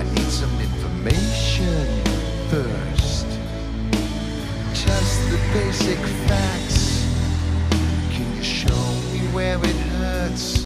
need some information first. Just the basic facts.